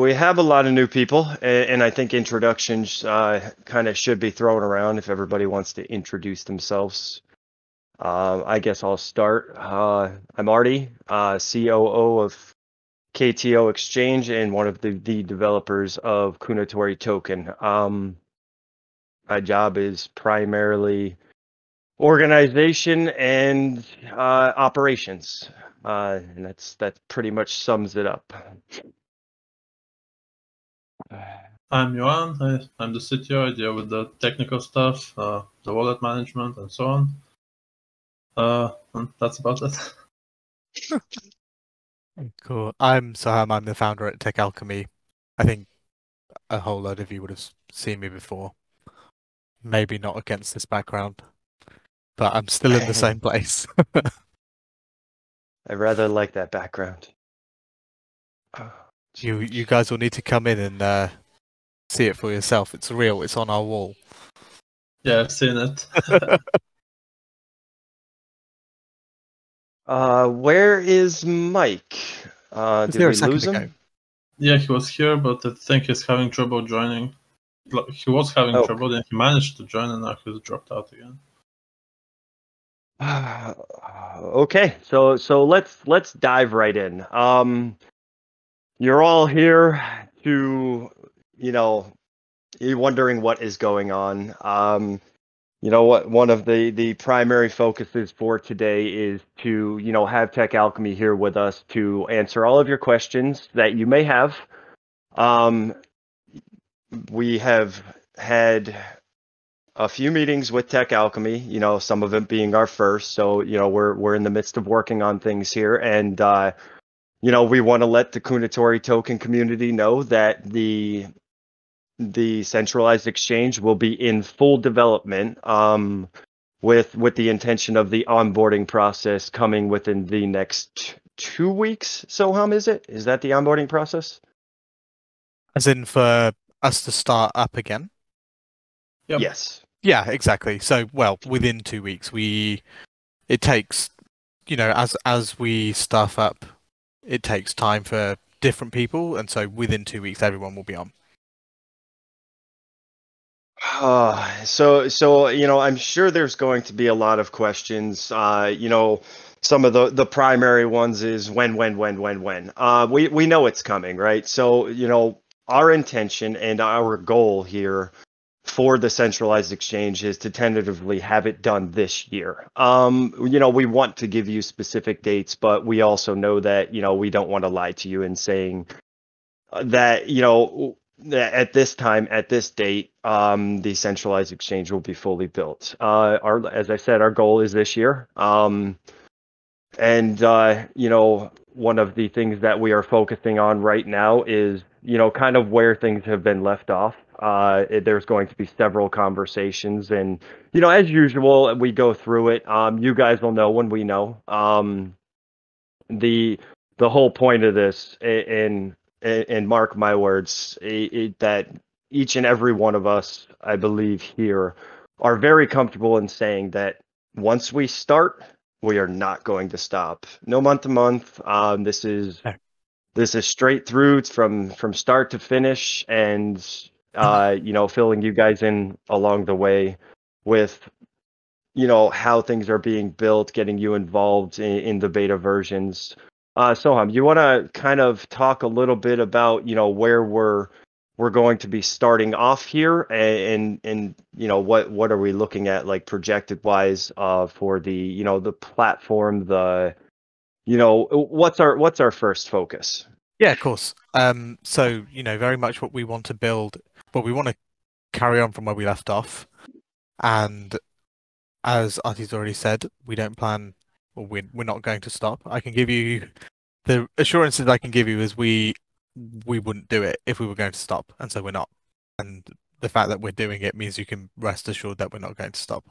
we have a lot of new people, and I think introductions kind of should be thrown around if everybody wants to introduce themselves. I guess I'll start. I'm Artie, COO of KTO Exchange and one of the developers of Kounotori token. My job is primarily organization and operations, and that pretty much sums it up. I'm Johan. I'm the CTO. I deal with the technical stuff, the wallet management, and so on. And that's about it. Cool. I'm Saham. I'm the founder at Tech Alchemy. I think a whole load of you would have seen me before. Maybe not against this background, but I'm still in the same place. I rather like that background. You guys will need to come in and see it for yourself. It's real. It's on our wall. Yeah, I've seen it. Where is Mike? Did we lose him? Ago. Yeah, he was here, but I think he's having trouble joining. He was having trouble, then he managed to join, and now he's dropped out again. Okay, so let's dive right in. You're all here to, you're wondering what is going on. What one of the primary focuses for today is to, have Tech Alchemy here with us to answer all of your questions that you may have. We have had a few meetings with Tech Alchemy, some of them being our first. So, we're in the midst of working on things here, and we want to let the Kounotori token community know that the centralized exchange will be in full development, with the intention of the onboarding process coming within the next 2 weeks. Soham, is that the onboarding process? As in for us to start up again? Yep. Yes. Yeah, exactly. So, within 2 weeks, it takes, as we staff up, it takes time for different people, and so within 2 weeks, everyone will be on. So I'm sure there's going to be a lot of questions. Some of the primary ones is when. We know it's coming, right? So our intention and our goal here for the centralized exchange is to tentatively have it done this year. We want to give you specific dates, but we also know that we don't want to lie to you in saying that at this time, at this date, the centralized exchange will be fully built. As I said, our goal is this year. One of the things that we are focusing on right now is, kind of where things have been left off. There's going to be several conversations, and, as usual, we go through it. You guys will know when we know. The whole point of this, and mark my words, that each and every one of us, I believe here, are very comfortable in saying that once we start, we are not going to stop. No month to month. This is straight through. It's from start to finish, and filling you guys in along the way with how things are being built, getting you involved in the beta versions. Soham, you want to kind of talk a little bit about, where we're going to be starting off here, and what are we looking at, like, projected wise, for the the platform, what's our first focus? Yeah, of course. So very much what we want to build, but we want to carry on from where we left off, and as Artie's already said, we don't plan. Well, we're not going to stop. I can give you the assurances I can give you is we wouldn't do it if we were going to stop, and so we're not. And the fact that we're doing it means you can rest assured that we're not going to stop.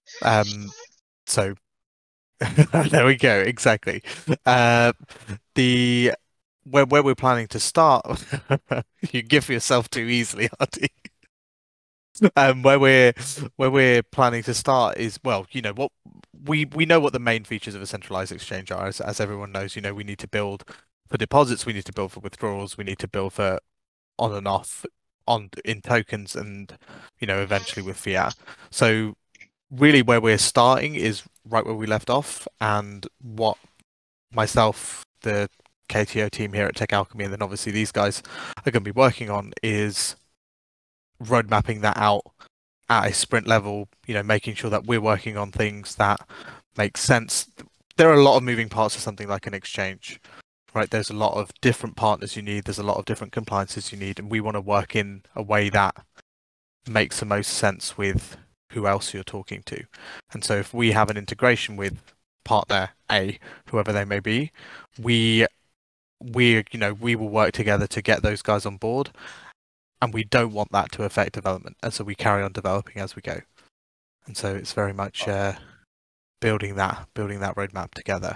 So there we go. Exactly. Where we're planning to start, you give yourself too easily, Artie. Where we're planning to start is, what we know what the main features of a centralized exchange are. As everyone knows, we need to build for deposits, we need to build for withdrawals, we need to build for on and off in tokens and, eventually with fiat. So really where we're starting is right where we left off, and what myself, the KTO team here at Tech Alchemy, and then obviously these guys are going to be working on is road mapping that out at a sprint level, making sure that we're working on things that make sense. There are a lot of moving parts to something like an exchange, right? There's a lot of different partners you need, there's a lot of different compliances you need, and we want to work in a way that makes the most sense with who else you're talking to. And so if we have an integration with partner A, whoever they may be, we will work together to get those guys on board, and we don't want that to affect development, and so we carry on developing as we go. And so it's very much building that roadmap together.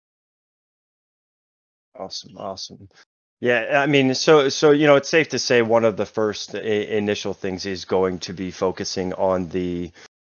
Awesome. Yeah, I mean, so it's safe to say one of the first initial things is going to be focusing on the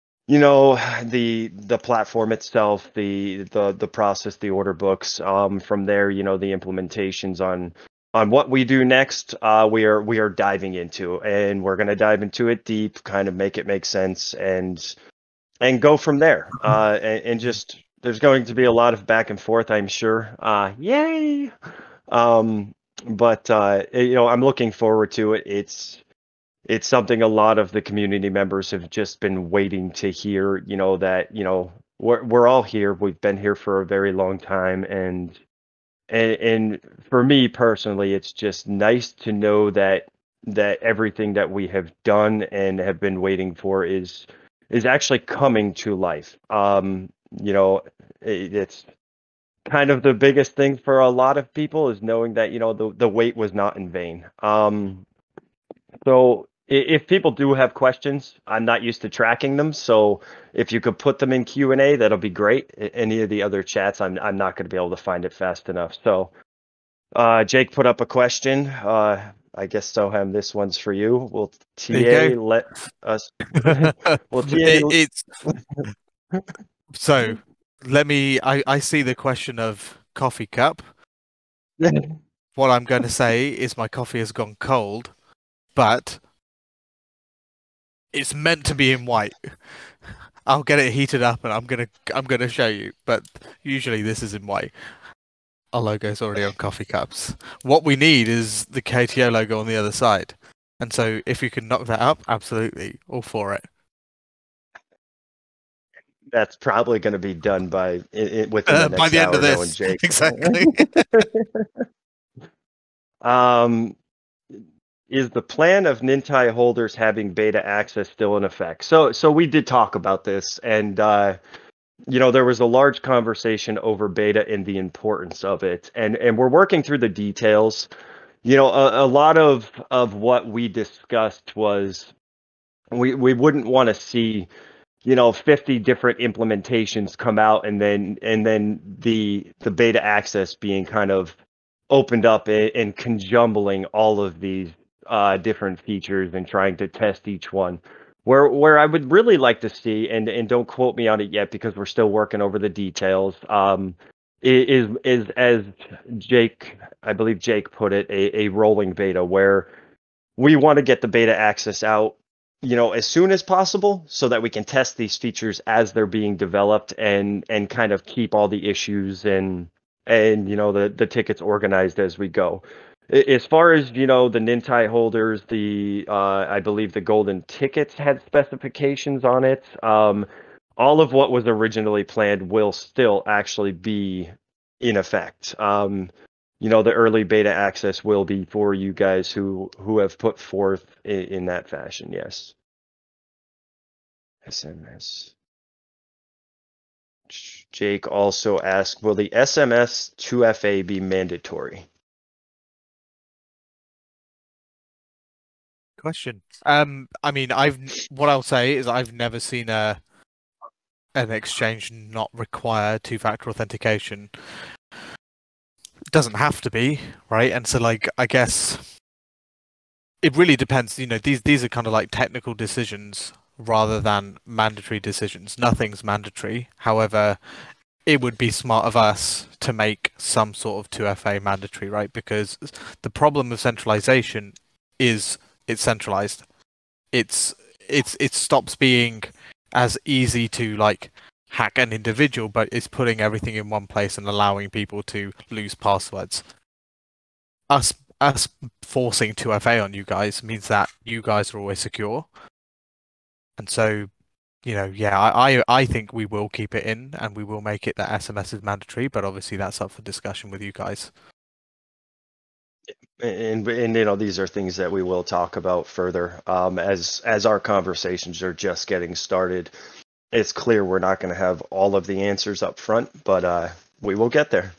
platform itself, the process, the order books. From there, the implementations on what we do next. We are diving into, and we're going to dive into it deep, kind of make it make sense, and go from there. And just there's going to be a lot of back and forth, I'm sure. Yay! But I'm looking forward to it. It's something a lot of the community members have just been waiting to hear, that, we're all here. We've been here for a very long time. And for me personally, it's just nice to know that everything that we have done and have been waiting for is actually coming to life. It's kind of the biggest thing for a lot of people is knowing that, the wait was not in vain. So if people do have questions, I'm not used to tracking them. So if you could put them in Q&A, that'll be great. Any of the other chats, I'm not going to be able to find it fast enough. So Jake put up a question. I guess, Soham, this one's for you. Will TA let us... Will TA... So I see the question of coffee cup. What I'm going to say is my coffee has gone cold, but it's meant to be in white. I'll get it heated up and I'm gonna show you, but usually this is in white. Our logo's already on coffee cups. What we need is the KTO logo on the other side. And so if you can knock that up, absolutely, all for it. That's probably going to be done by within the next by the end of this. Jake. Exactly. Is the plan of Nintai holders having beta access still in effect? So we did talk about this, and there was a large conversation over beta and the importance of it, and we're working through the details. A lot of what we discussed was we wouldn't want to see 50 different implementations come out and then the beta access being kind of opened up and conjumbling all of these different features and trying to test each one. Where I would really like to see, and don't quote me on it yet because we're still working over the details, is as Jake, I believe Jake put it, a rolling beta where we want to get the beta access out as soon as possible so that we can test these features as they're being developed and kind of keep all the issues and the tickets organized as we go. As far as, the Nintai holders, I believe the golden tickets had specifications on it. All of what was originally planned will still actually be in effect. The early beta access will be for you guys who have put forth in that fashion. Yes. SMS. Jake also asked, will the SMS 2FA be mandatory? Question. I mean, what I'll say is I've never seen an exchange not require two-factor authentication. It doesn't have to be, right? And so, I guess it really depends. These are kind of like technical decisions rather than mandatory decisions. Nothing's mandatory. However, it would be smart of us to make some sort of 2FA mandatory, right? Because the problem of centralization is it's centralized. It stops being as easy to like hack an individual, but it's putting everything in one place and allowing people to lose passwords. Us forcing 2FA on you guys means that you guys are always secure. And so, you know, yeah, I think we will keep it in and we will make it that SMS is mandatory, but obviously that's up for discussion with you guys. And you know, these are things that we will talk about further as our conversations are just getting started. It's clear we're not going to have all of the answers up front, but we will get there.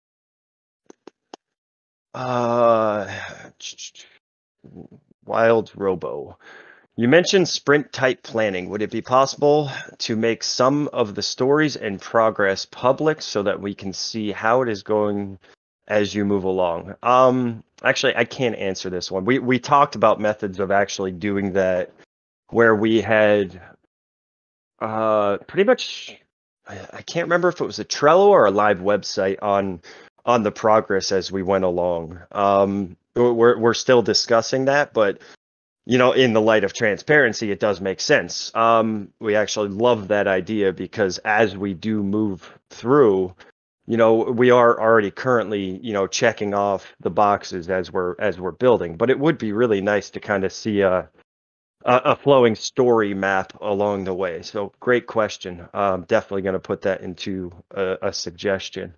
Wild Robo. You mentioned sprint type planning. Would it be possible to make some of the stories and progress public so that we can see how it is going as you move along? Actually, I can't answer this one. We talked about methods of actually doing that where we had pretty much, I can't remember if it was a Trello or a live website on the progress as we went along. We're still discussing that, but you know, in the light of transparency, it does make sense. We actually love that idea because as we do move through, you know, we are already currently, you know, checking off the boxes as we're building. But it would be really nice to kind of see a flowing story map along the way. So great question. Definitely going to put that into a suggestion.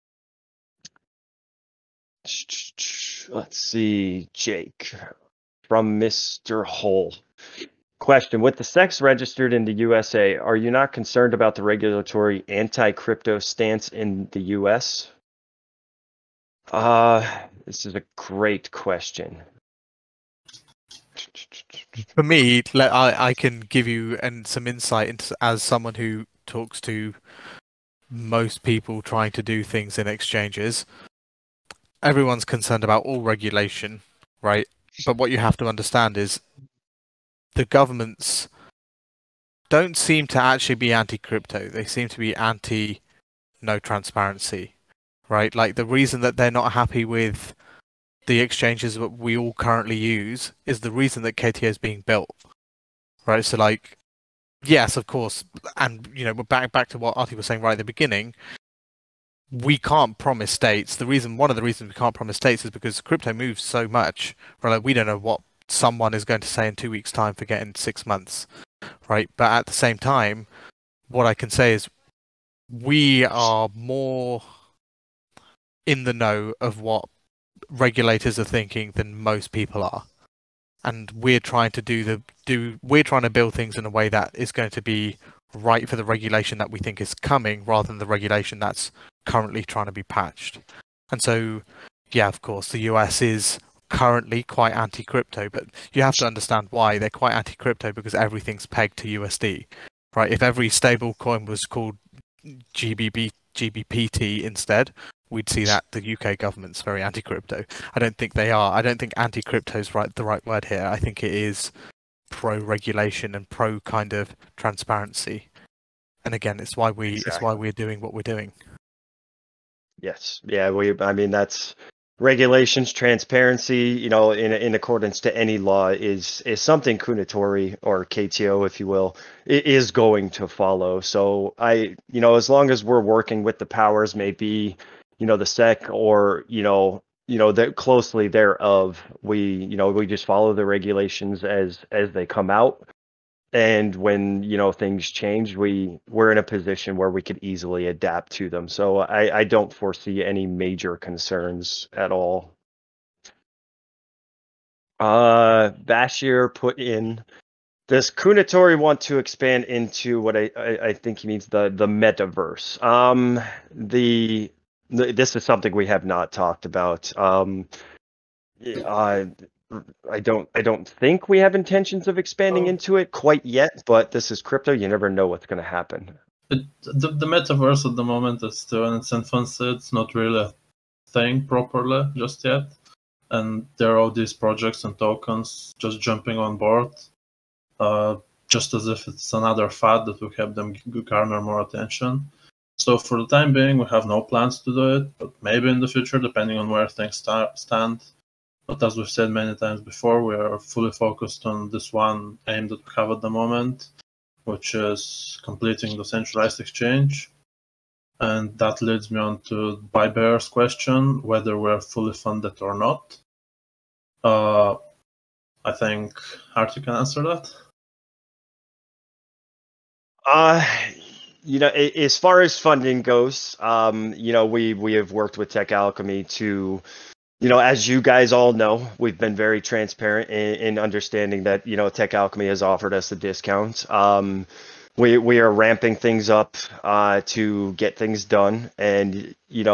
Let's see, Jake from Mr. Hull. Question: with the SEX registered in the USA, are you not concerned about the regulatory anti-crypto stance in the US? This is a great question. For me, I can give you some insight into, as someone who talks to most people trying to do things in exchanges. Everyone's concerned about all regulation, right? But what you have to understand is the governments don't seem to actually be anti-crypto. They seem to be anti-no transparency, right? Like the reason that they're not happy with the exchanges that we all currently use is the reason that KTO is being built, right? So like, yes, of course, and you know, we're back to what Artie was saying right at the beginning. We can't promise states. One of the reasons we can't promise states is because crypto moves so much, right? Like we don't know what someone is going to say in 2 weeks' time, forget in 6 months, right? But at the same time, what I can say is we are more in the know of what regulators are thinking than most people are, and we're trying to build things in a way that is going to be right for the regulation that we think is coming, rather than the regulation that's currently trying to be patched. And so, yeah, of course, the US is currently quite anti-crypto, but you have to understand why they're quite anti-crypto, because everything's pegged to USD, right? If every stable coin was called GBPT instead, we'd see that the UK government's very anti-crypto. I don't think they are. I don't think anti-crypto is the right word here. I think it is pro-regulation and pro kind of transparency. And again, it's why we're doing what we're doing. Yes. Yeah. I mean, that's regulations, transparency, you know, in accordance to any law is something Kounotori, or KTO, if you will, is going to follow. So you know, as long as we're working with the powers, maybe, you know, the SEC or, you know, that closely thereof, we just follow the regulations as they come out. And when, you know, things change, we're in a position where we could easily adapt to them. So I don't foresee any major concerns at all. Bashir put in, does Kounotori want to expand into what I think he means, the Metaverse? This is something we have not talked about. I don't think we have intentions of expanding into it quite yet, but this is crypto. You never know what's going to happen. The Metaverse at the moment is still in its infancy. It's not really a thing properly just yet. And there are all these projects and tokens just jumping on board, just as if it's another fad that will help them garner more attention. So for the time being, we have no plans to do it, but maybe in the future, depending on where things stand, But as we've said many times before, we are fully focused on this one aim that we have at the moment, which is completing the centralized exchange. And that leads me on to Bear's question, whether we're fully funded or not. I think Artie can answer that. As far as funding goes, we have worked with Tech Alchemy to, as you guys all know, we've been very transparent in understanding that, Tech Alchemy has offered us a discount. We are ramping things up to get things done, and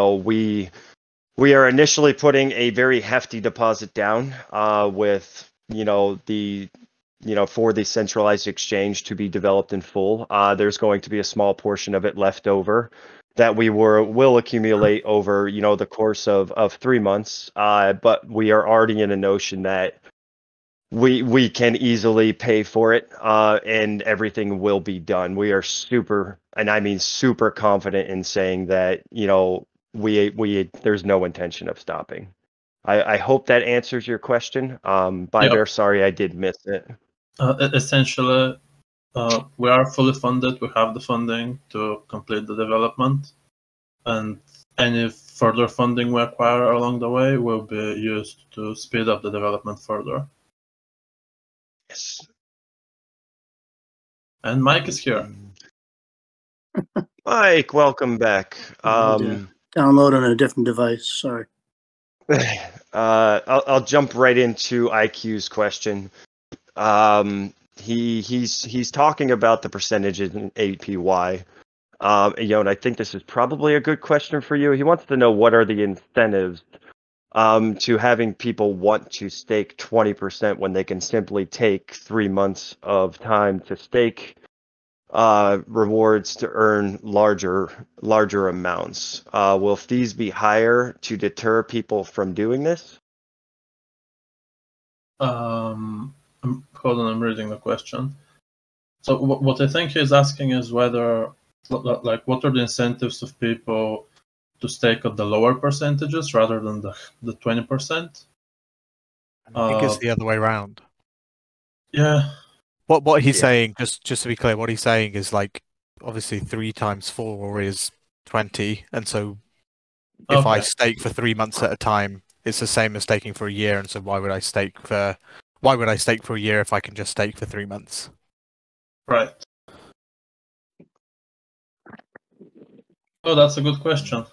we are initially putting a very hefty deposit down with for the centralized exchange to be developed in full. There's going to be a small portion of it left over that we will accumulate over the course of 3 months. But we are already in a notion that we can easily pay for it, and everything will be done. We are super, and I mean super confident in saying that there's no intention of stopping. I hope that answers your question. Bear, sorry I did miss it. Essentially, we are fully funded. We have the funding to complete the development, and any further funding we acquire along the way will be used to speed up the development further. Yes. And Mike is here. Mike, welcome back. Download on a different device. Sorry. I'll jump right into IQ's question. He's talking about the percentages in APY. And I think this is probably a good question for you. He wants to know what are the incentives to having people want to stake 20% when they can simply take 3 months of time to stake rewards to earn larger amounts. Will fees be higher to deter people from doing this? Hold on, I'm reading the question. So what I think he's asking is whether, what are the incentives of people to stake at the lower percentages rather than the 20%? I think it's the other way around. Yeah. What he's saying, just to be clear, what he's saying is obviously 3 times 4 is 20, and so if I stake for 3 months at a time, it's the same as staking for a year, and so why would I stake for a year if I can just stake for 3 months? Right. Oh, that's a good question.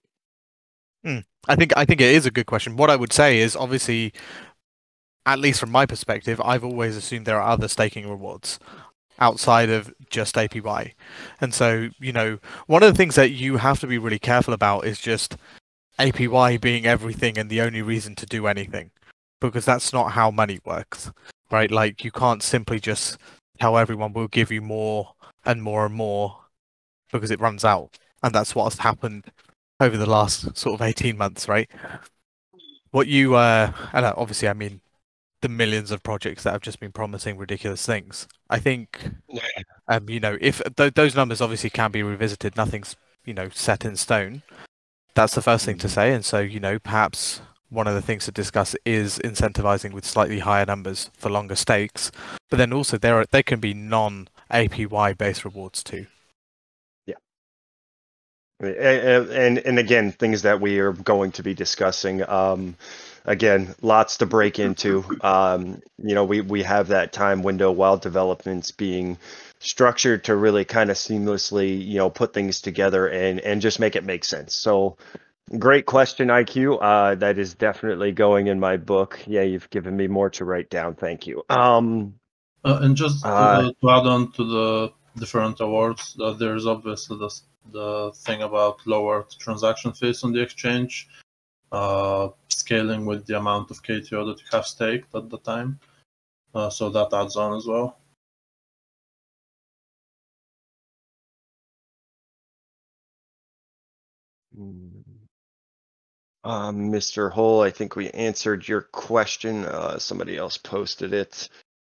I think it is a good question. What I would say is, obviously, at least from my perspective, I've always assumed there are other staking rewards outside of just APY. And so, one of the things that you have to be really careful about is just APY being everything and the only reason to do anything, because that's not how money works, right? You can't simply just tell everyone we'll give you more and more and more because it runs out. And that's what's happened over the last sort of 18 months, right? What you, and obviously I mean the millions of projects that have just been promising ridiculous things. I think, if those numbers obviously can be revisited, nothing's, set in stone. That's the first thing to say. And so, perhaps one of the things to discuss is incentivizing with slightly higher numbers for longer stakes. But then also there can be non-APY based rewards too. And again, things that we are going to be discussing. Again, lots to break into. We have that time window while development's being structured to really kind of seamlessly, put things together and just make it make sense. So great question, IQ. That is definitely going in my book. Yeah, you've given me more to write down. Thank you. And just to add on to the different awards, there's obviously the thing about lower transaction fees on the exchange, scaling with the amount of KTO that you have staked at the time. So that adds on as well. Mr. Hull, I think we answered your question. Somebody else posted it.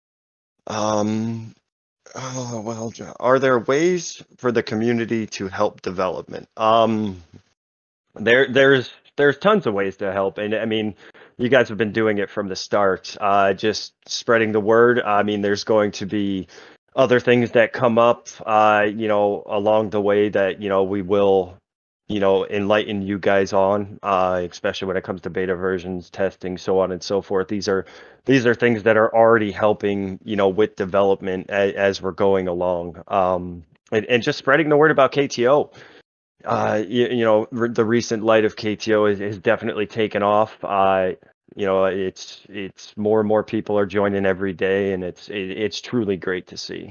Well, are there ways for the community to help development? There's there's tons of ways to help, and I mean, you guys have been doing it from the start. Just spreading the word. I mean, there's going to be other things that come up, along the way that we will, enlighten you guys on, especially when it comes to beta versions, testing, so on and so forth. These are things that are already helping, with development as we're going along. And just spreading the word about KTO. The recent light of KTO has definitely taken off. It's more and more people are joining every day, and it's truly great to see.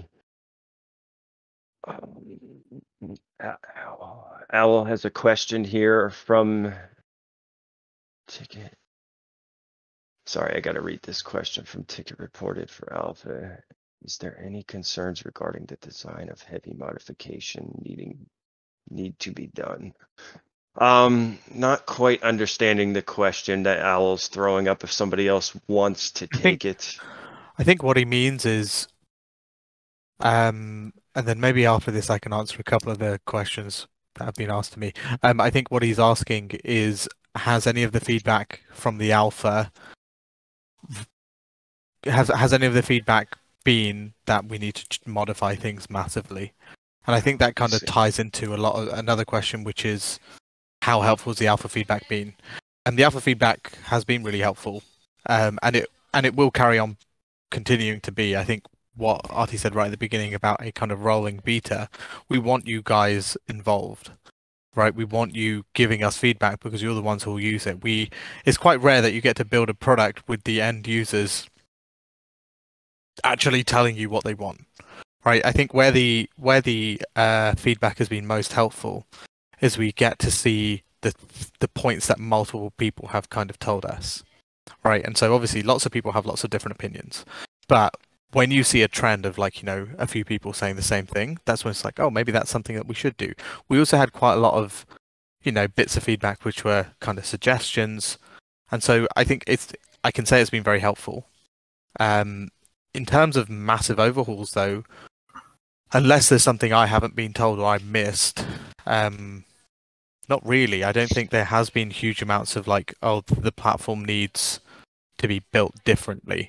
Owl has a question here from Ticket. Sorry, I got to read this question from Ticket Reported for Alpha. Is there any concerns regarding the design of heavy modification need to be done? Not quite understanding the question that Owl's throwing up. If somebody else wants to take it, I think what he means is, and then maybe after this I can answer a couple of the questions that have been asked to me. I think what he's asking is, has any of the feedback from the alpha has any of the feedback been that we need to modify things massively? And I think that kind of ties into a lot of another question, which is, how helpful has the alpha feedback been? And the alpha feedback has been really helpful, and it will carry on continuing to be. I think what Artie said right at the beginning about a kind of rolling beta, we want you guys involved, right? We want you giving us feedback because you're the ones who will use it. It's quite rare that you get to build a product with the end users actually telling you what they want, right? I think where the feedback has been most helpful is we get to see the points that multiple people have kind of told us, right? And so obviously lots of people have lots of different opinions, but when you see a trend of a few people saying the same thing, that's when it's like, oh, maybe that's something that we should do. We also had quite a lot of bits of feedback which were kind of suggestions, and so I think I can say it's been very helpful. In terms of massive overhauls, though, unless there's something I haven't been told or I missed, not really. I don't think there has been huge amounts of the platform needs to be built differently.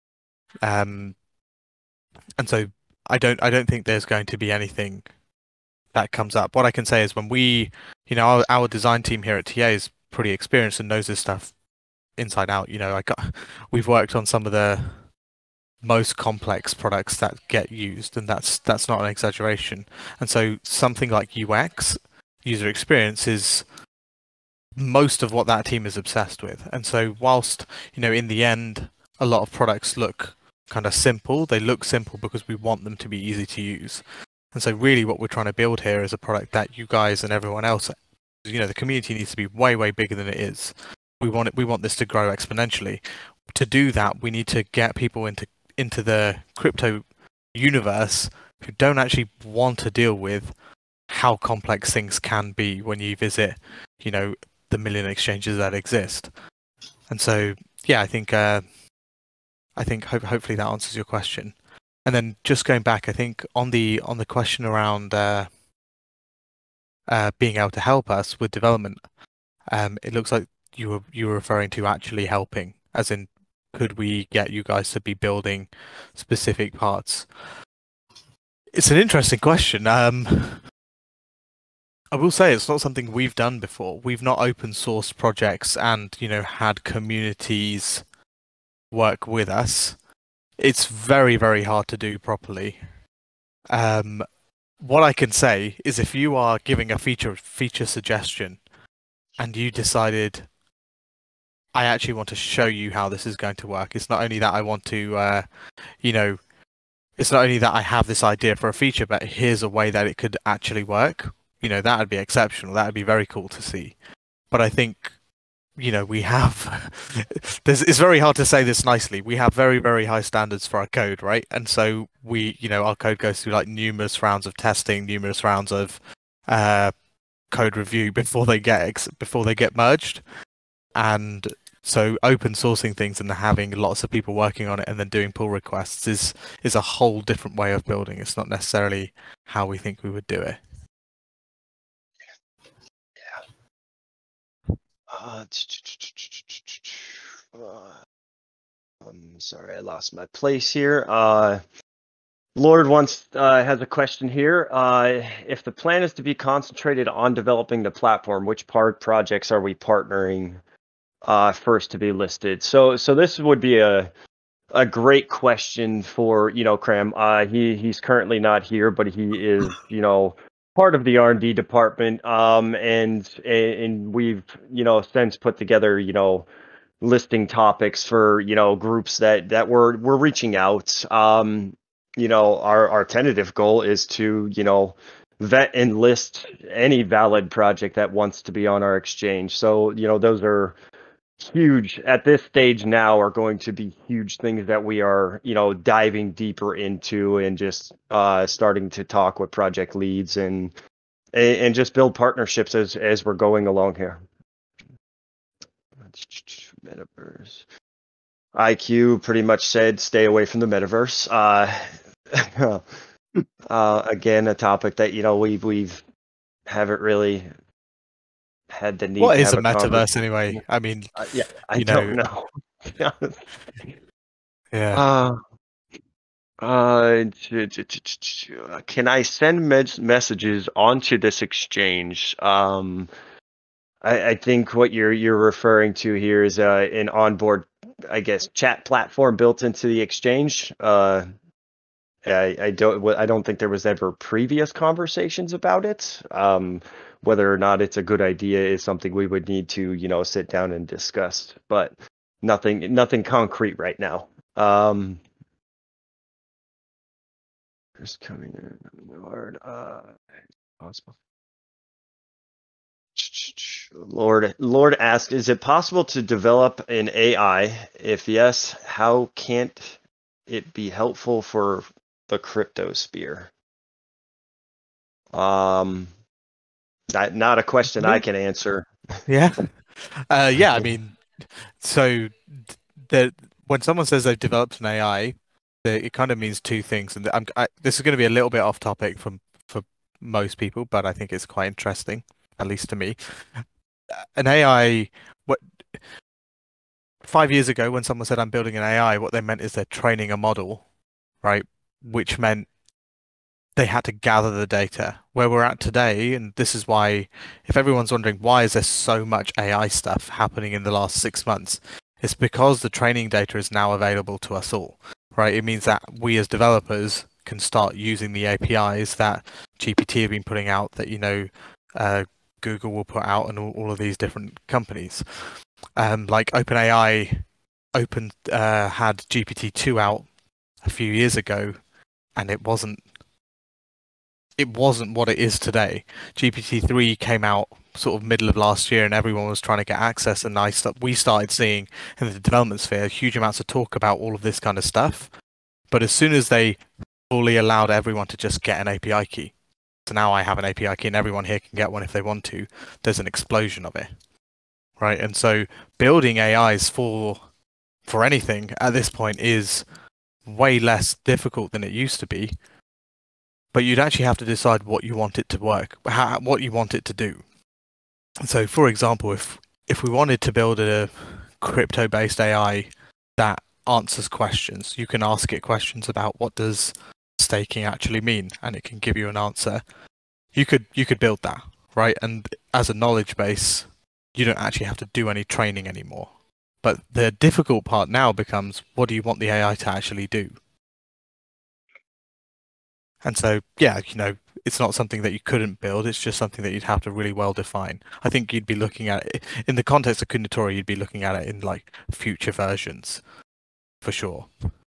And so I don't think there's going to be anything that comes up. What I can say is when our design team here at TA is pretty experienced and knows this stuff inside out. We've worked on some of the most complex products that get used, and that's not an exaggeration. And so something like UX, user experience, is most of what that team is obsessed with. And so whilst in the end a lot of products look kind of simple, they look simple because we want them to be easy to use. And so really what we're trying to build here is a product that you guys and everyone else, the community needs to be way, way bigger than it is. We want this to grow exponentially. To do that, we need to get people into the crypto universe who don't actually want to deal with how complex things can be when you visit, the million exchanges that exist. And so, yeah, I think hopefully that answers your question. And then just going back, I think on the question around being able to help us with development, it looks like you were referring to actually helping, as in, could we get you guys to be building specific parts? It's an interesting question. I will say it's not something we've done before. We've not open sourced projects and had communities work with us. It's very, very hard to do properly. What I can say is, if you are giving a feature suggestion and you decided, I actually want to show you how this is going to work. It's not only that I want to, it's not only that I have this idea for a feature, but here's a way that it could actually work. That would be exceptional. That would be very cool to see. But I think, we have, it's very hard to say this nicely. We have very, very high standards for our code, right? And so our code goes through numerous rounds of testing, numerous rounds of code review before they get merged. And so open sourcing things and having lots of people working on it and then doing pull requests is a whole different way of building. It's not necessarily how we think we would do it. Sorry, I lost my place here. Lord has a question here. If the plan is to be concentrated on developing the platform, which projects are we partnering first to be listed? So this would be a great question for Cram. He's currently not here, but he is part of the R&D department. And we've since put together listing topics for groups that we're reaching out. Our tentative goal is to vet and list any valid project that wants to be on our exchange. So those are huge at this stage now, are going to be huge things that we are diving deeper into, and just starting to talk with project leads and just build partnerships as we're going along here. Metaverse. IQ pretty much said stay away from the metaverse. Again, a topic that we've haven't really had the need. What to is have a metaverse anyway? I mean, yeah, I don't know. Yeah. Can I send messages onto this exchange? I think what you're referring to here is an onboard, I guess, chat platform built into the exchange. I don't think there was ever previous conversations about it. Whether or not it's a good idea is something we would need to sit down and discuss, but nothing concrete right now. Just coming in hard. Possible. Lord asked, is it possible to develop an AI? If yes, how can't it be helpful for the crypto sphere? Not a question I can answer. Yeah. I mean, so when someone says they've developed an AI, it kind of means two things, and this is going to be a little bit off topic for most people, but I think it's quite interesting, at least to me. An AI, 5 years ago, when someone said I'm building an AI, what they meant is they're training a model, right? Which meant they had to gather the data. Where we're at today, and this is why, if everyone's wondering why is there so much AI stuff happening in the last 6 months, it's because the training data is now available to us all, right? It means that we as developers can start using the APIs that GPT have been putting out, that Google will put out, and all of these different companies. Like OpenAI had GPT-2 out a few years ago, and it wasn't what it is today. GPT-3 came out sort of middle of last year, and everyone was trying to get access, and we started seeing in the development sphere huge amounts of talk about all of this kind of stuff. But as soon as they fully allowed everyone to just get an API key, so now I have an API key and everyone here can get one if they want to, there's an explosion of it, right? And so building AIs for anything at this point is way less difficult than it used to be, but you'd actually have to decide what you want it to work, what you want it to do. So for example, if we wanted to build a crypto-based AI that answers questions, you can ask it questions about what does staking actually mean, and it can give you an answer. You could build that, right? And as a knowledge base, you don't actually have to do any training anymore. But the difficult part now becomes, what do you want the AI to actually do? And so, it's not something that you couldn't build. It's just something that you'd have to really well define. I think you'd be looking at it in the context of Kounotori. You'd be looking at it in like future versions, for sure.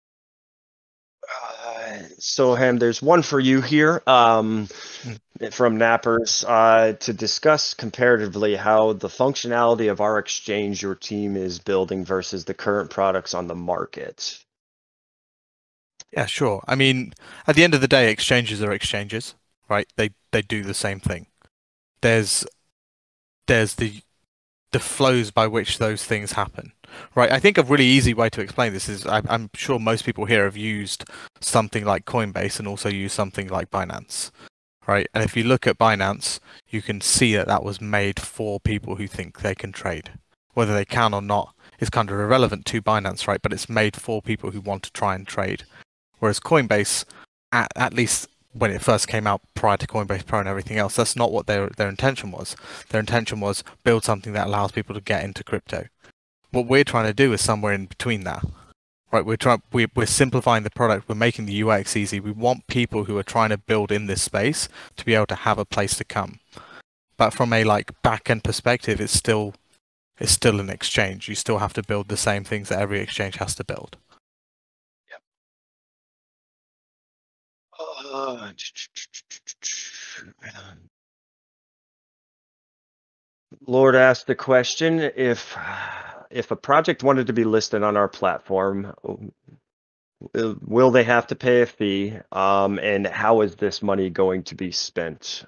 So, Ham, there's one for you here from Nappers to discuss comparatively how the functionality of our exchange your team is building versus the current products on the market. Yeah, sure. I mean, at the end of the day, exchanges are exchanges, right? They do the same thing. There's the flows by which those things happen, right? I think a really easy way to explain this is I'm sure most people here have used something like Coinbase and also used something like Binance, right? And if you look at Binance, you can see that that was made for people who think they can trade. Whether they can or not is kind of irrelevant to Binance, right? But it's made for people who want to try and trade. Whereas Coinbase, at least when it first came out prior to Coinbase Pro and everything else, that's not what their intention was. Their intention was build something that allows people to get into crypto. What we're trying to do is somewhere in between that. Right, we're simplifying the product. We're making the UX easy. We want people who are trying to build in this space to be able to have a place to come. But from a back end perspective, it's still an exchange. You still have to build the same things that every exchange has to build. Yep. Lord asked the question, if a project wanted to be listed on our platform, will they have to pay a fee? And how is this money going to be spent?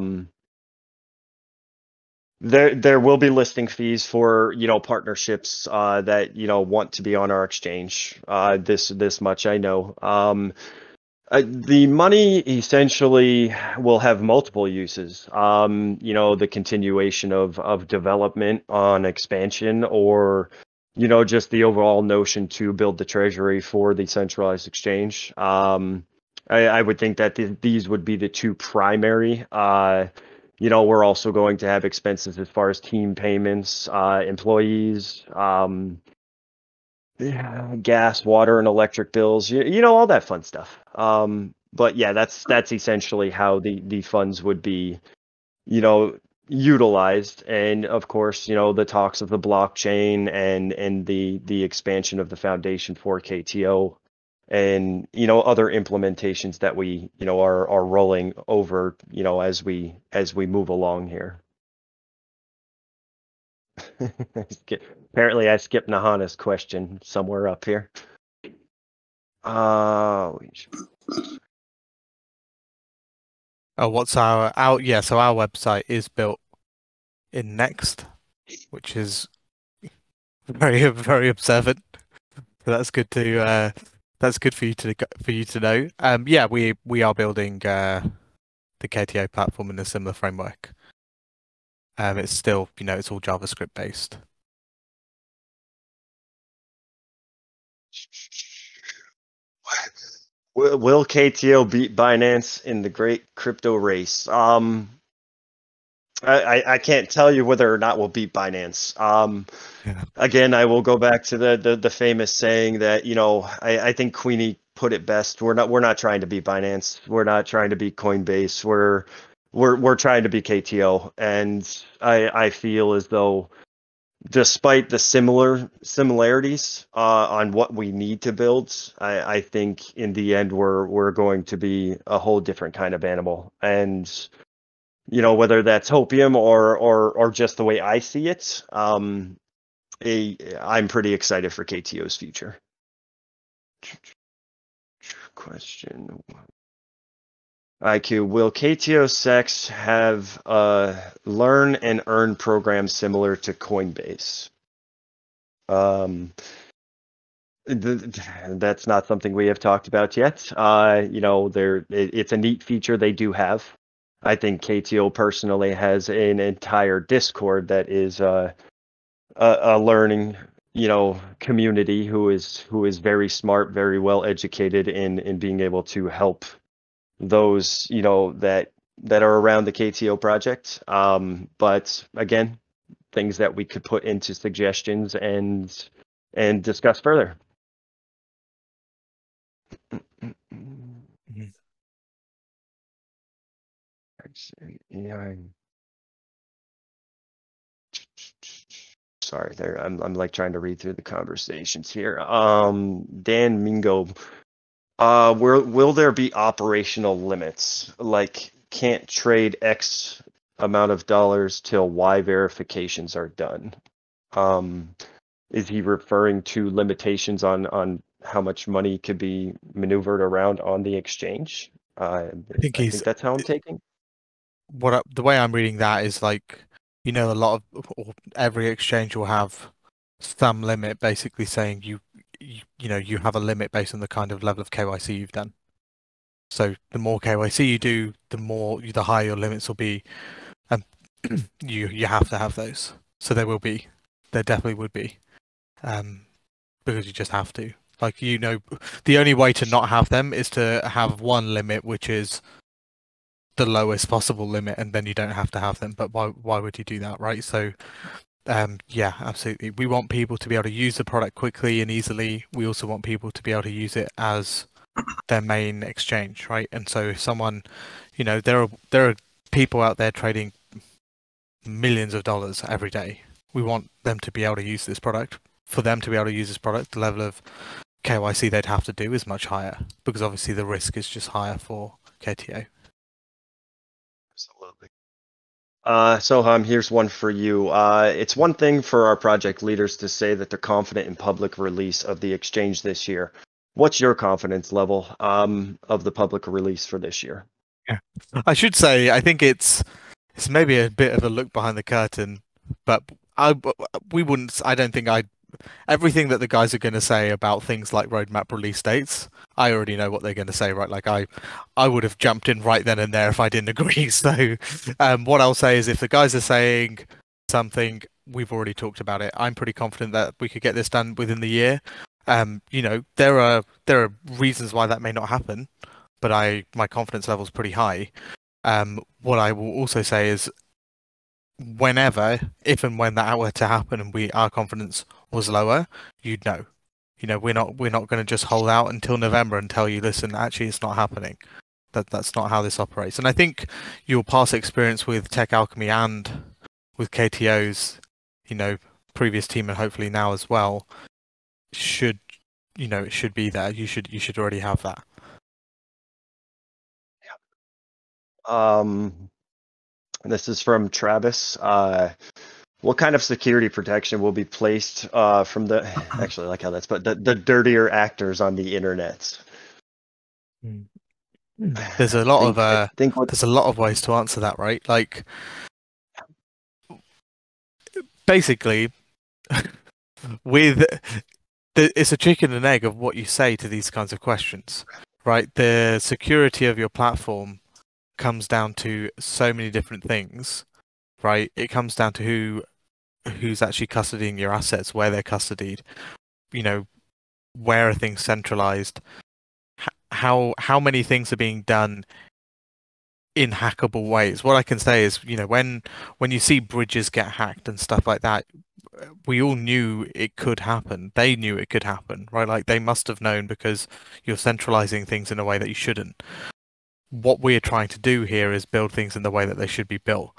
There will be listing fees for partnerships that want to be on our exchange. This much I know. The money essentially will have multiple uses. The continuation of development on expansion, or just the overall notion to build the treasury for the centralized exchange. I would think that these would be the two primary. We're also going to have expenses as far as team payments, employees, gas, water, and electric bills, all that fun stuff. But yeah, that's essentially how the funds would be, utilized. And of course, the talks of the blockchain and the expansion of the foundation for KTO, and other implementations that we are rolling over, as we move along here. Apparently I skipped Nahana's question somewhere up here. What's so our website is built in Next, which is very, very observant. So that's good to that's good for you to know. Yeah, we are building the KTO platform in a similar framework. It's still, it's all JavaScript based. Will KTO beat Binance in the great crypto race? I can't tell you whether or not we'll beat Binance. Again, I will go back to the famous saying that I think Queenie put it best. We're not trying to beat Binance. We're not trying to beat Coinbase. We're trying to be KTO, and I feel as though, despite the similarities on what we need to build, I think in the end we're going to be a whole different kind of animal. And whether that's hopium or just the way I see it, I'm pretty excited for KTO's future. Question. IQ, will KTO Sex have a learn and earn program similar to Coinbase? That's not something we have talked about yet. It's a neat feature they do have. I think KTO personally has an entire Discord that is a learning community who is very smart, very well educated in being able to help those that are around the KTO project. But again, things that we could put into suggestions and discuss further. Sorry, there. I'm trying to read through the conversations here. Dan Mingo. Will there be operational limits, like can't trade X amount of dollars till Y verifications are done? Is he referring to limitations on how much money could be maneuvered around on the exchange? I think that's how I'm taking. The way I'm reading that is a lot of every exchange will have some limit, basically saying you have a limit based on the kind of level of KYC you've done. So the more KYC you do, the higher your limits will be. You have to have those. So there definitely would be, because you just have to. Like, the only way to not have them is to have one limit, which is the lowest possible limit, and then you don't have to have them. But why would you do that, right? So, yeah, absolutely. We want people to be able to use the product quickly and easily. We also want people to be able to use it as their main exchange, right? And so if someone, there are people out there trading millions of dollars every day. We want them to be able to use this product. For them to be able to use this product, the level of KYC they'd have to do is much higher, because obviously the risk is just higher for KTO. Absolutely. Soham, here's one for you. It's one thing for our project leaders to say that they're confident in public release of the exchange this year. What's your confidence level of the public release for this year? Yeah, I should say, I think it's maybe a bit of a look behind the curtain, but everything that the guys are going to say about things like roadmap release dates, I already know what they're going to say, right? Like I would have jumped in right then and there if I didn't agree. So what I'll say is, if the guys are saying something, we've already talked about it. I'm pretty confident that we could get this done within the year. There are reasons why that may not happen, but my confidence level is pretty high. What I will also say is, if and when that were to happen and our confidence was lower, you'd know. We're not going to just hold out until November and tell you, listen, actually it's not happening. That's not how this operates. And I think your past experience with Tech Alchemy and with KTO's, previous team, and hopefully now as well, it should be there. You should already have that. This is from Travis. What kind of security protection will be placed from the actually, I like how that's but the dirtier actors on the internet? There's a lot there's a lot of ways to answer that, right? Like, basically, it's a chicken and egg of what you say to these kinds of questions, right? The security of your platform comes down to so many different things, right? It comes down to who's actually custodying your assets, where they're custodied, where are things centralized, how many things are being done in hackable ways. What I can say is, when you see bridges get hacked and stuff like that, we all knew it could happen. They knew it could happen, right? Like, they must have known, because you're centralizing things in a way that you shouldn't. What we're trying to do here is build things in the way that they should be built.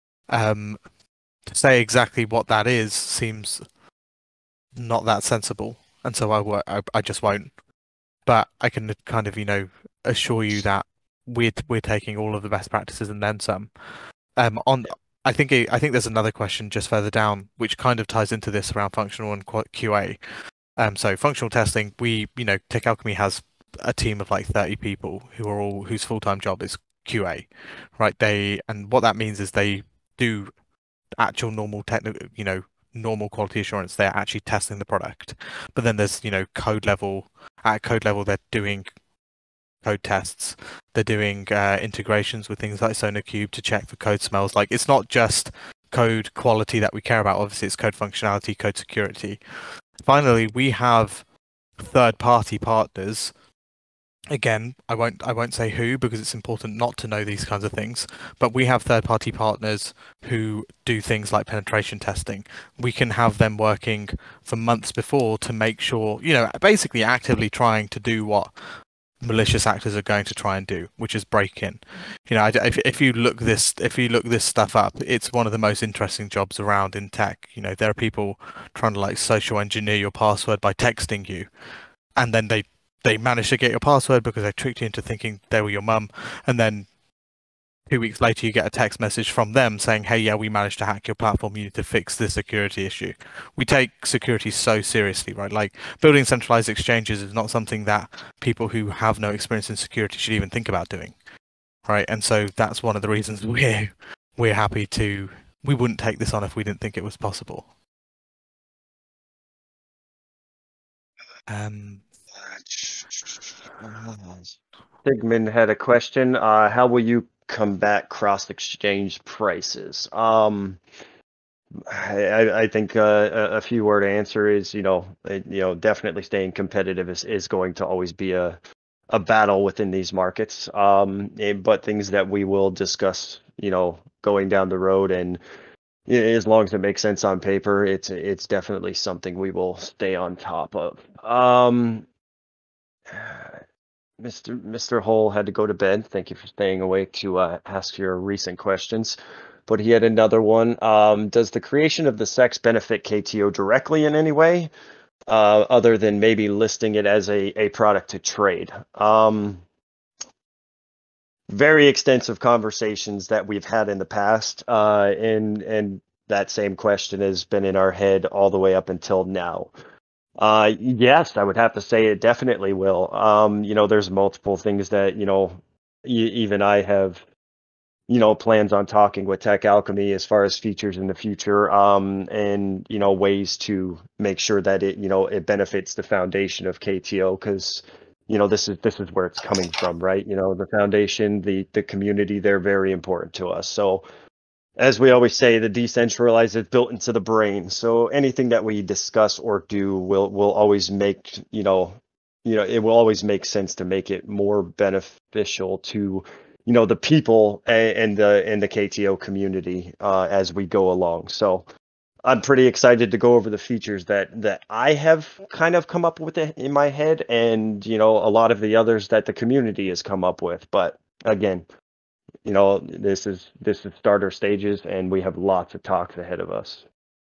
To say exactly what that is seems not that sensible, and so I just won't. But I can kind of, assure you that we're taking all of the best practices and then some. I think there's another question just further down which kind of ties into this around functional and QA. So functional testing, Tech Alchemy has a team of like 30 people whose full-time job is QA, right? And what that means is they do actual normal technical, normal quality assurance. They're actually testing the product. But then there's, code level. At code level, they're doing code tests. They're doing integrations with things like SonarQube to check for code smells. Like, it's not just code quality that we care about. Obviously, it's code functionality, code security. Finally, we have third-party partners. Again, I won't say who, because it's important not to know these kinds of things, but we have third-party partners who do things like penetration testing. We can have them working for months before to make sure, basically actively trying to do what malicious actors are going to try and do, which is break in. If you look this stuff up, it's one of the most interesting jobs around in tech. There are people trying to like social engineer your password by texting you, and then they managed to get your password because they tricked you into thinking they were your mum, and then 2 weeks later you get a text message from them saying, hey, yeah, we managed to hack your platform, you need to fix this security issue. We take security so seriously, right? Like, building centralized exchanges is not something that people who have no experience in security should even think about doing, right? And so that's one of the reasons we're happy to. We wouldn't take this on if we didn't think it was possible. Sigmund had a question. How will you combat cross-exchange prices? I think a few word answer is, definitely staying competitive is going to always be a battle within these markets. But things that we will discuss, going down the road, and as long as it makes sense on paper, it's definitely something we will stay on top of. Mr. Hole had to go to bed. Thank you for staying awake to ask your recent questions. But he had another one. Does the creation of the sex benefit KTO directly in any way, other than maybe listing it as a product to trade? Very extensive conversations that we've had in the past, and that same question has been in our head all the way up until now. Yes, I would have to say it definitely will. There's multiple things that, even I have, plans on talking with Tech Alchemy as far as features in the future, and, ways to make sure that it benefits the foundation of KTO, because, this is where it's coming from, right? The foundation, the community, they're very important to us. So, as we always say, the decentralized is built into the brain. So anything that we discuss or do will always make, it will always make sense to make it more beneficial to, the people and the KTO community as we go along. So I'm pretty excited to go over the features that I have kind of come up with in my head, and a lot of the others that the community has come up with. But again, this is starter stages, and we have lots of talks ahead of us.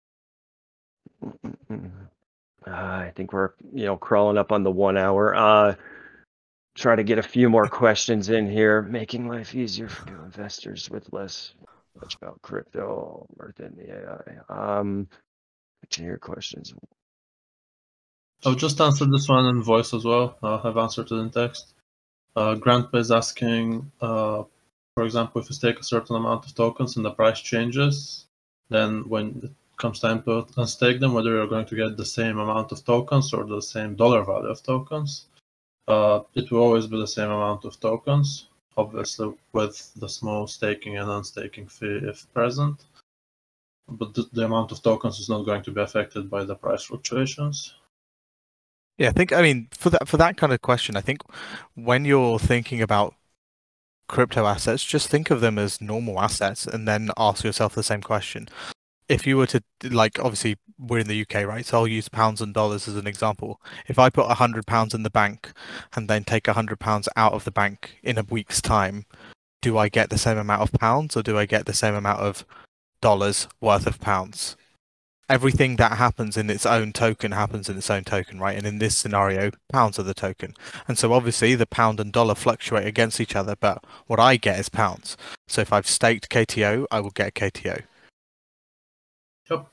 I think we're crawling up on the 1 hour. Try to get a few more questions in here. Making life easier for new investors with less much about crypto or than the AI. Can your questions? I'll just answer this one in voice as well. I'll have answered it in text. Grant is asking, for example, if you stake a certain amount of tokens and the price changes, then when it comes time to unstake them, whether you're going to get the same amount of tokens or the same dollar value of tokens, it will always be the same amount of tokens, obviously with the small staking and unstaking fee if present. But the amount of tokens is not going to be affected by the price fluctuations. Yeah, I mean, for that kind of question, I think when you're thinking about crypto assets, just think of them as normal assets and then ask yourself the same question. If you were to, obviously we're in the UK, right? So I'll use pounds and dollars as an example. If I put £100 in the bank and then take £100 out of the bank in a week's time, do I get the same amount of pounds or do I get the same amount of dollars worth of pounds? Everything that happens in its own token happens in its own token, right? And in this scenario, pounds are the token. And so obviously the pound and dollar fluctuate against each other, but what I get is pounds. So if I've staked KTO, I will get KTO. Yep.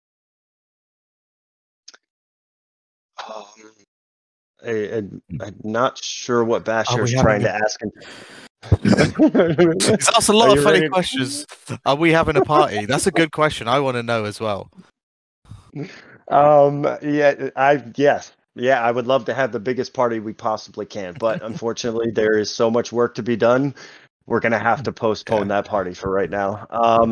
I'm not sure what Basher's trying to ask. He's asked a lot of funny questions. Are we having a party? That's a good question. I want to know as well. Yes. Yeah, I would love to have the biggest party we possibly can, but unfortunately there is so much work to be done. We're going to have to postpone that party for right now.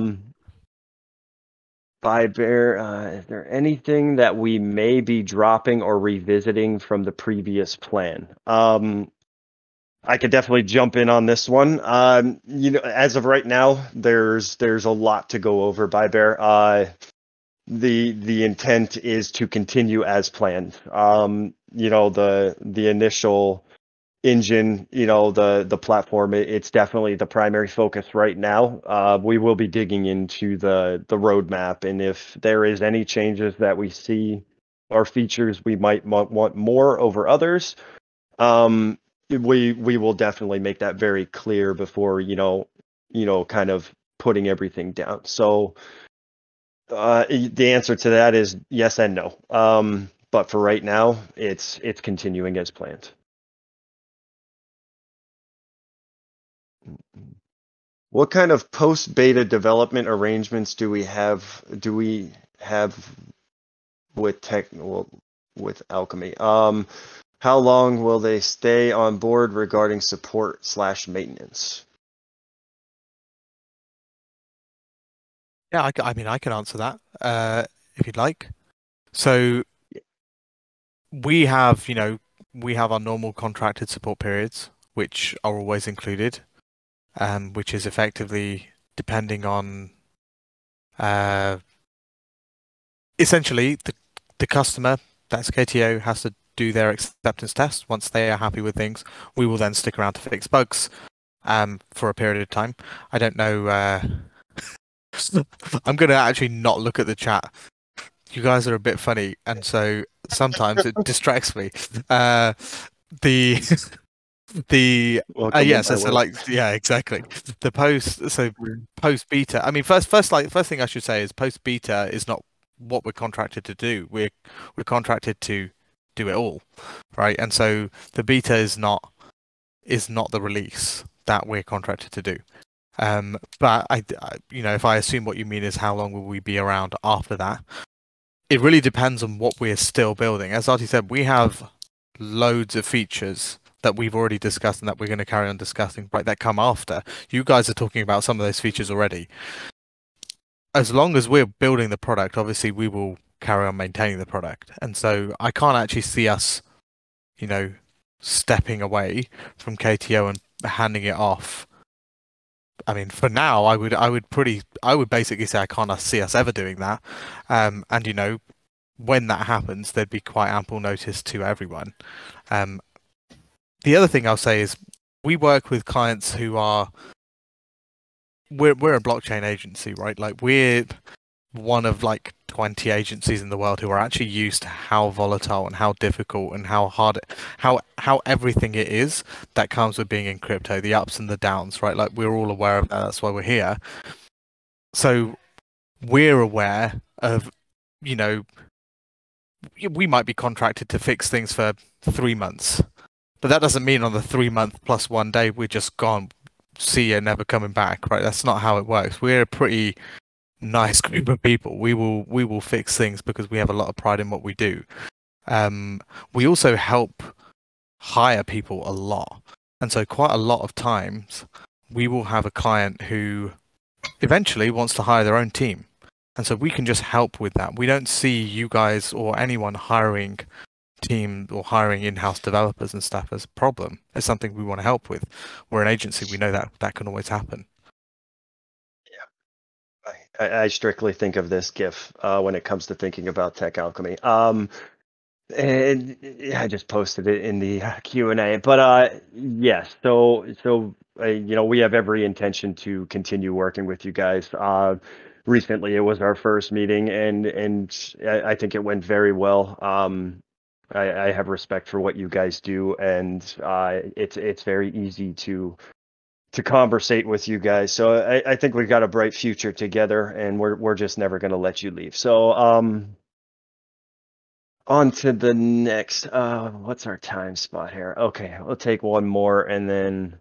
Bear, is there anything that we may be dropping or revisiting from the previous plan? I could definitely jump in on this one. As of right now, there's a lot to go over, Bear. The intent is to continue as planned. The initial engine, the platform, it's definitely the primary focus right now. We will be digging into the roadmap, and if there is any changes that we see or features we might want more over others, we will definitely make that very clear before kind of putting everything down. So the answer to that is yes and no. But for right now, it's continuing as planned. What kind of post-beta development arrangements do we have with Alchemy? How long will they stay on board regarding support/maintenance? Yeah, I mean, I can answer that if you'd like. So we have, we have our normal contracted support periods, which are always included, which is effectively depending on essentially the customer, that's KTO, has to do their acceptance test. Once they are happy with things, we will then stick around to fix bugs for a period of time. I don't know. I'm going to actually not look at the chat. You guys are a bit funny, and so sometimes it distracts me. The yeah, exactly. The post beta. I mean, first thing I should say is post beta is not what we're contracted to do. We're contracted to do it all, right? And so the beta is not the release that we're contracted to do. But I if I assume what you mean is how long will we be around after that, it really depends on what we're still building. As Artie said, we have loads of features that we've already discussed and that we're going to carry on discussing, right, that come after. You guys are talking about some of those features already. As long as we're building the product, obviously we will carry on maintaining the product. And so I can't actually see us, stepping away from KTO and handing it off. I mean, for now, I would basically say I can't see us ever doing that. And when that happens, there'd be quite ample notice to everyone. The other thing I'll say is we work with clients who are we're a blockchain agency, right? Like we're one of like 20 agencies in the world who are actually used to how volatile and how difficult and how hard how everything it is that comes with being in crypto, the ups and the downs, right? Like we're all aware of that. That's why we're here. So we're aware of, we might be contracted to fix things for 3 months, but that doesn't mean on the 3 month plus 1 day we're just gone, see you, never coming back, right? That's not how it works. We're a pretty nice group of people. We will fix things because we have a lot of pride in what we do. We also help hire people a lot, and so quite a lot of times we will have a client who eventually wants to hire their own team, and so we can just help with that. We don't see you guys or anyone hiring team or hiring in-house developers and stuff as a problem. It's something we want to help with. We're an agency. We know that can always happen. I strictly think of this GIF when it comes to thinking about tech alchemy. And I just posted it in the Q&A. But yes, so we have every intention to continue working with you guys. Recently, it was our first meeting, and I think it went very well. I have respect for what you guys do, and it's very easy to conversate with you guys. So I think we've got a bright future together, and we're just never going to let you leave. So on to the next. What's our time spot here? Okay, we'll take one more, and then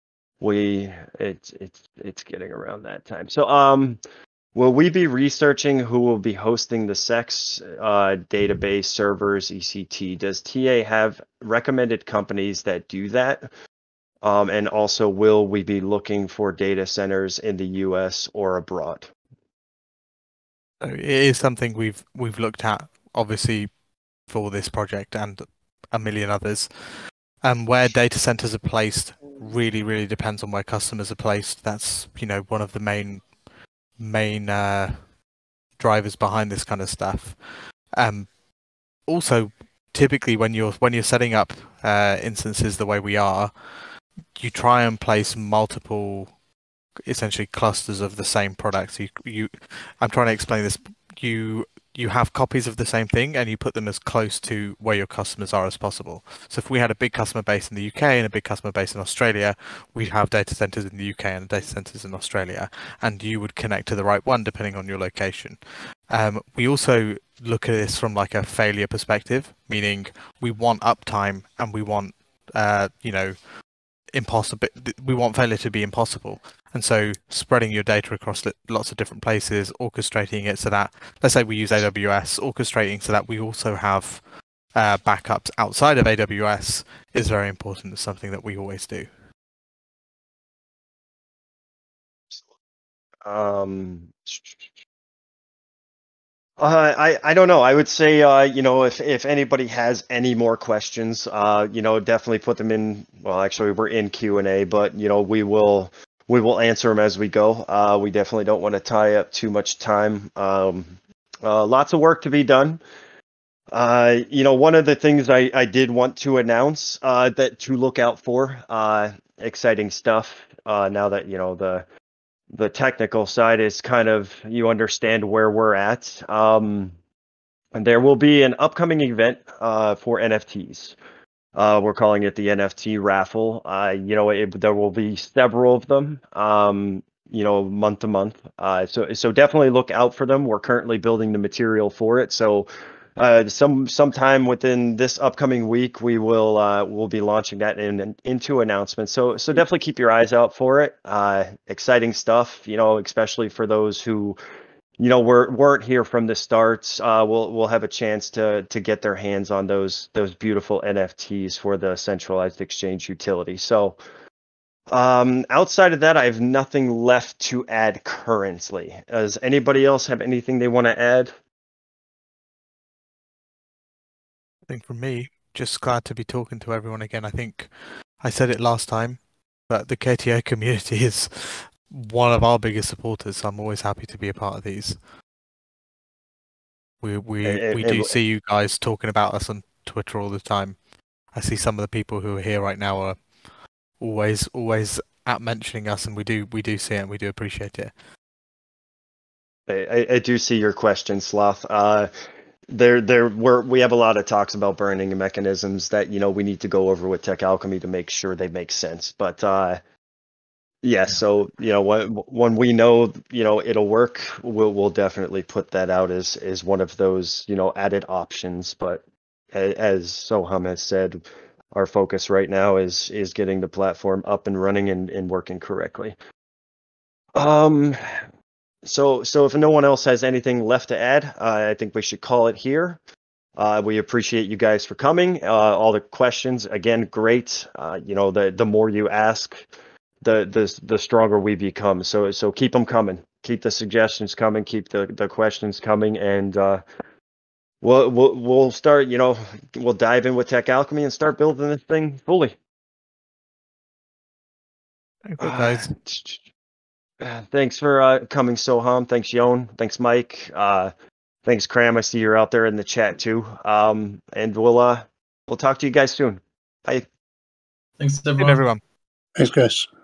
it's getting around that time. So will we be researching who will be hosting the SEX database servers, ECT? Does TA have recommended companies that do that? And also, will we be looking for data centers in the US or abroad? It is something we've looked at, obviously, for this project and a million others. Where data centers are placed really, really depends on where customers are placed. That's one of the main drivers behind this kind of stuff. Also, typically when you're setting up instances the way we are, you try and place multiple, essentially clusters of the same products. I'm trying to explain this. You have copies of the same thing and you put them as close to where your customers are as possible. So if we had a big customer base in the UK and a big customer base in Australia, we'd have data centers in the UK and data centers in Australia, and you would connect to the right one depending on your location. We also look at this from like a failure perspective, meaning we want uptime and we want impossible. We want failure to be impossible, and so spreading your data across lots of different places, orchestrating it so that, let's say we use AWS, orchestrating so that we also have backups outside of AWS is very important. It's something that we always do. I don't know. I would say, if anybody has any more questions, definitely put them in. Well, actually, we're in Q&A, but we will answer them as we go. We definitely don't want to tie up too much time. Lots of work to be done. One of the things I did want to announce that to look out for, exciting stuff. Now that the technical side is kind of, you understand where we're at. And there will be an upcoming event for NFTs. We're calling it the NFT raffle. There will be several of them, month to month. So definitely look out for them. We're currently building the material for it. So sometime within this upcoming week, we'll be launching that into announcements. So definitely keep your eyes out for it. Exciting stuff, especially for those who weren't here from the start. We'll have a chance to get their hands on those beautiful NFTs for the centralized exchange utility. So outside of that, I have nothing left to add currently. Does anybody else have anything they want to add? I think from me, just glad to be talking to everyone again. I think I said it last time, but the KTO community is one of our biggest supporters. So I'm always happy to be a part of these. We do see you guys talking about us on Twitter all the time. I see some of the people who are here right now are always at mentioning us, and we do see it and we do appreciate it. I do see your question, Sloth. We have a lot of talks about burning mechanisms that we need to go over with Tech Alchemy to make sure they make sense. But so when we know it'll work, we'll definitely put that out as one of those added options. But as Soham has said, our focus right now is getting the platform up and running and working correctly. So if no one else has anything left to add, I think we should call it here. We appreciate you guys for coming. All the questions, again, great. The more you ask, the stronger we become. So keep them coming. Keep the suggestions coming. Keep the questions coming, and we'll start. We'll dive in with Tech Alchemy and start building this thing fully. Thanks, guys. Thanks for coming, Soham. Thanks, Yon. Thanks, Mike. Thanks, Cram. I see you're out there in the chat too. And we'll talk to you guys soon. Bye. Thanks, everyone. Thanks, guys.